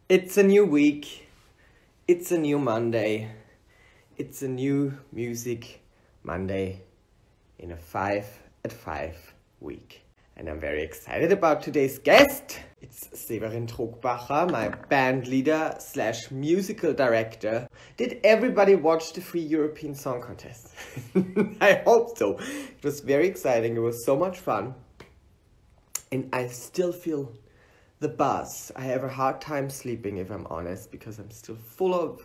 It's a new week. It's a new Monday. It's a new Music Monday in a 5 at 5 week. And I'm very excited about today's guest. It's Severin Trogbacher, my band leader / musical director. Did everybody watch the Free European Song Contest? I hope so. It was very exciting. It was so much fun. And I still feel the buzz. I have a hard time sleeping, if I'm honest, because I'm still full of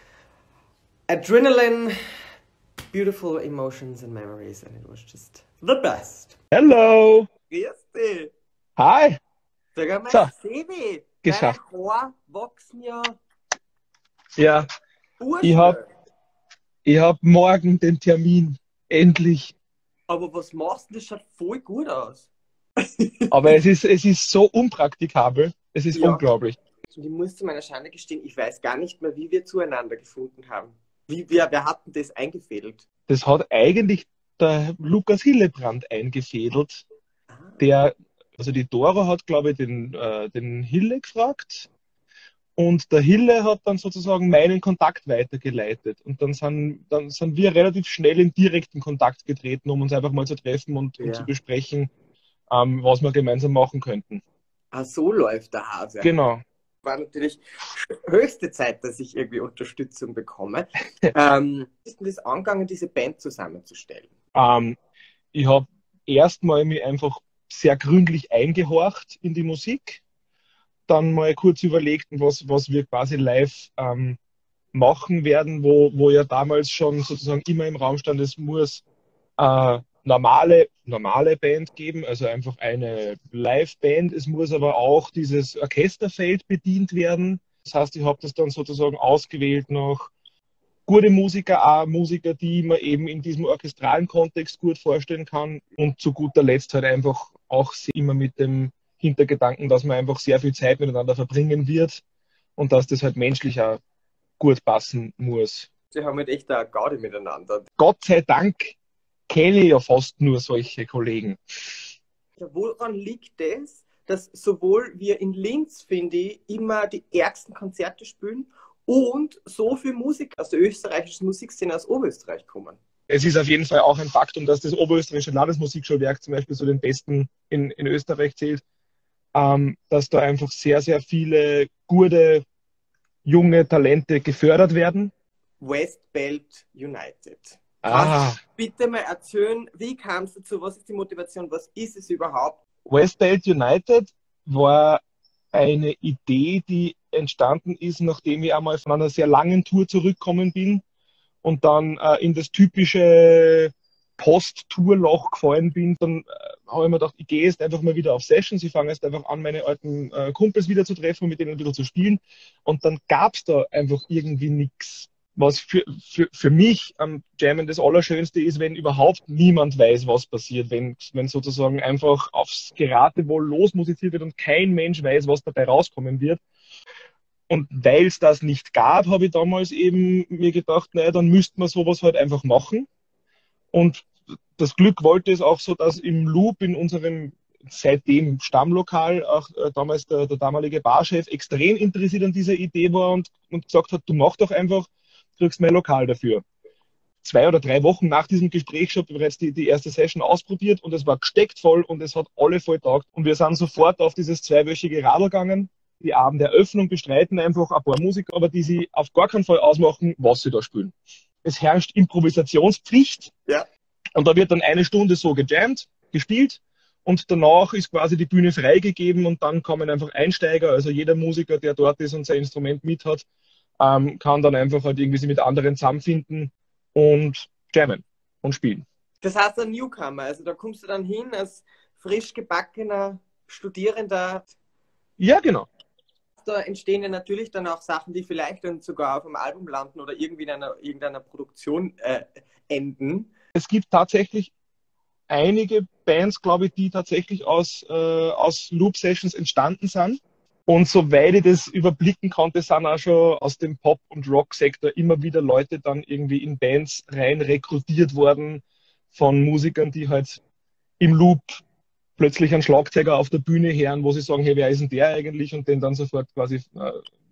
adrenaline, beautiful emotions and memories, and it was just the best. Hello! Grüß dich! Hi! Sag einmal, So, Sevi, deine geschafft. Haare wachsen ja Ja, ich urschnell. hab morgen den Termin. Endlich. Aber was machst du? Das schaut voll gut aus. Aber es ist so unpraktikabel. Es ist Ja. unglaublich. Und ich muss zu meiner Schande gestehen, ich weiß gar nicht mehr, wie wir zueinander gefunden haben. Wer hat denn das eingefädelt? Das hat eigentlich der Lukas Hillebrand eingefädelt. Also die Dora hat, glaube ich, den Hille gefragt. Und der Hille hat dann sozusagen meinen Kontakt weitergeleitet. Und dann sind wir relativ schnell in direkten Kontakt getreten, um uns einfach mal zu treffen und Ja. zu besprechen, was wir gemeinsam machen könnten. Ah, so läuft der Hase. Genau. War natürlich höchste Zeit, dass ich irgendwie Unterstützung bekomme. Wie ist denn das angegangen, diese Band zusammenzustellen? Ich habe erstmal mich einfach sehr gründlich eingehorcht in die Musik, dann mal kurz überlegt, was wir quasi live machen werden, wo ja damals schon sozusagen immer im Raum stand, es muss normale Band geben, also einfach eine Live-Band. Es muss aber auch dieses Orchesterfeld bedient werden. Das heißt, ich habe das dann sozusagen ausgewählt nach gute Musiker, auch Musiker, die man eben in diesem orchestralen Kontext gut vorstellen kann. Und zu guter Letzt halt einfach auch immer mit dem Hintergedanken, dass man einfach sehr viel Zeit miteinander verbringen wird und dass das halt menschlich auch gut passen muss. Sie haben halt echt eine Gaudi miteinander. Gott sei Dank kenne ich ja fast nur solche Kollegen. Ja, woran liegt das, dass sowohl wir in Linz, finde ich, immer die ärgsten Konzerte spielen und so viel Musik aus der österreichischen Musikszene aus Oberösterreich kommen? Es ist auf jeden Fall auch ein Faktum, dass das Oberösterreichische Landesmusikschulwerk zum Beispiel zu den besten in Österreich zählt, dass da einfach sehr, sehr viele gute, junge Talente gefördert werden. Westbelt United. Ah, Kannst du bitte mal erzählen, wie kam es dazu? Was ist die Motivation? Was ist es überhaupt? Westbelt United war eine Idee, die entstanden ist, nachdem ich einmal von einer sehr langen Tour zurückgekommen bin und dann in das typische Post-Tour-Loch gefallen bin. Dann habe ich mir gedacht, ich gehe jetzt einfach mal wieder auf Sessions, ich fange jetzt einfach an, meine alten Kumpels wieder zu treffen und mit denen wieder zu spielen. Und dann gab es da einfach irgendwie nichts. Was für mich am Jammen das Allerschönste ist, wenn überhaupt niemand weiß, was passiert, wenn sozusagen einfach aufs Geratewohl losmusiziert wird und kein Mensch weiß, was dabei rauskommen wird. Und weil es das nicht gab, habe ich damals eben mir gedacht, naja, dann müsste man sowas halt einfach machen. Und das Glück wollte es auch so, dass im Loop in unserem seitdem Stammlokal auch damals der damalige Barchef extrem interessiert an dieser Idee war und gesagt hat, du mach doch einfach, kriegst mein Lokal dafür. 2 oder 3 Wochen nach diesem Gespräch schon bereits die erste Session ausprobiert und es war gesteckt voll und es hat alle voll taugt. Und wir sind sofort auf dieses 2-wöchige Radl gegangen. Die Abenderöffnung bestreiten einfach ein paar Musiker, aber die sie auf gar keinen Fall ausmachen, was sie da spielen. Es herrscht Improvisationspflicht. Ja. Und da wird dann 1 Stunde so gejammt, gespielt und danach ist quasi die Bühne freigegeben und dann kommen einfach Einsteiger, also jeder Musiker, der dort ist und sein Instrument mit hat, kann dann einfach halt irgendwie sich mit anderen zusammenfinden und jammen und spielen. Das heißt ein Newcomer, also da kommst du dann hin als frisch gebackener Studierender. Ja, genau. Da entstehen ja natürlich dann auch Sachen, die vielleicht dann sogar auf einem Album landen oder irgendwie in irgendeiner Produktion enden. Es gibt tatsächlich einige Bands, glaube ich, die tatsächlich aus Loop-Sessions entstanden sind. Und soweit ich das überblicken konnte, sind auch schon aus dem Pop- und Rock-Sektor immer wieder Leute dann irgendwie in Bands rein rekrutiert worden von Musikern, die halt im Loop plötzlich einen Schlagzeuger auf der Bühne hören, wo sie sagen, hey, wer ist denn der eigentlich? Und den dann sofort quasi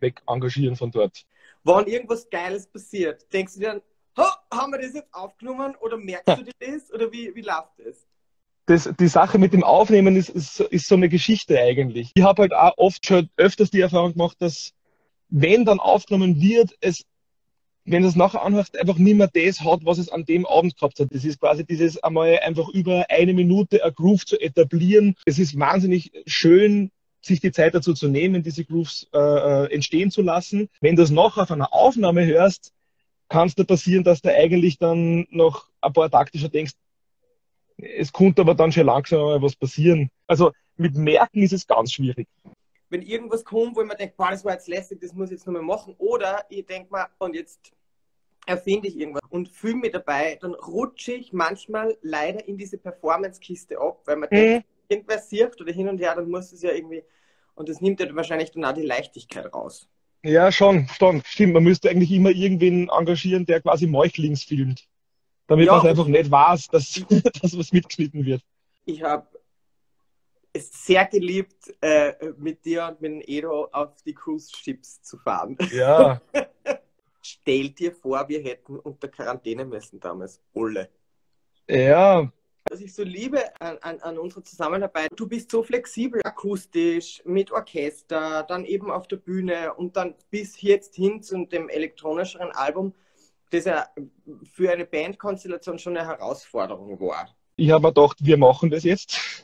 weg engagieren von dort. Wenn irgendwas Geiles passiert, denkst du dir dann, haben wir das jetzt aufgenommen oder merkst du dir das oder wie läuft das? Die Sache mit dem Aufnehmen ist so eine Geschichte eigentlich. Ich habe halt auch oft schon öfters die Erfahrung gemacht, dass wenn dann aufgenommen wird, wenn du es nachher anhörst, einfach nicht mehr das hat, was es an dem Abend gehabt hat. Das ist quasi dieses einmal einfach über eine Minute ein Groove zu etablieren. Es ist wahnsinnig schön, sich die Zeit dazu zu nehmen, diese Grooves entstehen zu lassen. Wenn du es nachher auf einer Aufnahme hörst, kann es da passieren, dass du eigentlich dann noch ein paar Takte schon denkst, es könnte aber dann schon langsam mal was passieren. Also mit Merken ist es ganz schwierig. Wenn irgendwas kommt, wo ich mir denke, boah, das war jetzt lästig, das muss ich jetzt nochmal machen. Oder ich denke mal, und jetzt erfinde ich irgendwas und fühle mich dabei, dann rutsche ich manchmal leider in diese Performance-Kiste ab, weil man denkt, irgendwer sieht oder hin und her, dann muss es ja irgendwie, und das nimmt ja wahrscheinlich dann auch die Leichtigkeit raus. Ja, schon, stimmt. Man müsste eigentlich immer irgendwen engagieren, der quasi Meuchlings filmt, damit man es einfach nicht weiß, dass was mitgeschnitten wird. Ich habe es sehr geliebt, mit dir und mit dem Edo auf die Cruise-Ships zu fahren. Ja. Stell dir vor, wir hätten unter Quarantäne müssen damals. Alle. Ja. Was ich so liebe an unserer Zusammenarbeit, du bist so flexibel, akustisch, mit Orchester, dann eben auf der Bühne und dann bis jetzt hin zu dem elektronischeren Album, das ja für eine Bandkonstellation schon eine Herausforderung war. Ich habe mir gedacht, wir machen das jetzt.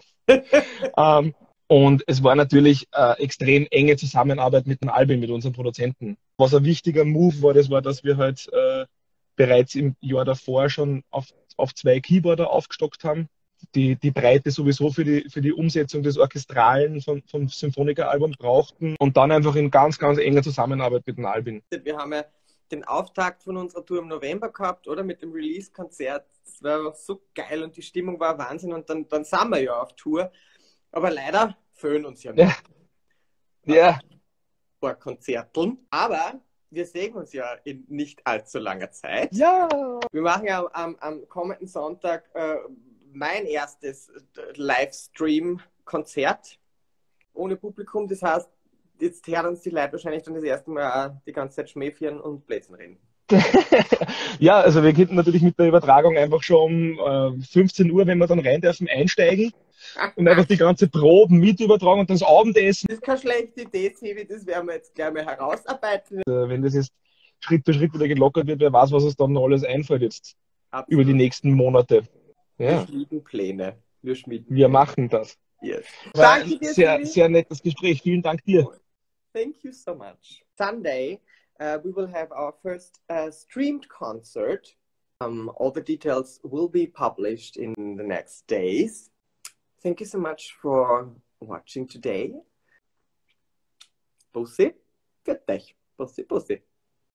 Und es war natürlich extrem enge Zusammenarbeit mit dem Albin, mit unserem Produzenten. Was ein wichtiger Move war, das war, dass wir halt bereits im Jahr davor schon auf 2 Keyboarder aufgestockt haben. Die Breite sowieso für die Umsetzung des Orchestralen vom Symphoniker-Album brauchten und dann einfach in ganz, ganz enger Zusammenarbeit mit dem Albin. Wir haben ja den Auftakt von unserer Tour im November gehabt, oder? Mit dem Release-Konzert. Das war so geil und die Stimmung war Wahnsinn und dann sind wir ja auf Tour. Aber leider fehlen uns ja noch ein paar Konzerteln. Aber wir sehen uns ja in nicht allzu langer Zeit. Ja! Wir machen ja am kommenden Sonntag mein erstes Livestream-Konzert ohne Publikum. Das heißt, jetzt hören uns die Leute wahrscheinlich dann das erste Mal auch die ganze Zeit schmähfieren und Blödsinn reden. Ja, also wir könnten natürlich mit der Übertragung einfach schon um 15 Uhr, wenn wir dann rein dürfen, einsteigen und einfach die ganze Proben mit übertragen und dann das Abendessen. Das ist keine schlechte Idee, Sevi, das werden wir jetzt gleich mal herausarbeiten. Wenn das jetzt Schritt für Schritt wieder gelockert wird, wer weiß, was uns dann noch alles einfällt jetzt. Absolut. Über die nächsten Monate. Ja. Wir schmieden Pläne. Wir machen das. Yes. Danke dir, sehr, sehr nettes Gespräch. Vielen Dank dir. Thank you so much. Sunday, we will have our first streamed concert. All the details will be published in the next days. Thank you so much for watching today. Bussi, für dich. Bussi, bussi.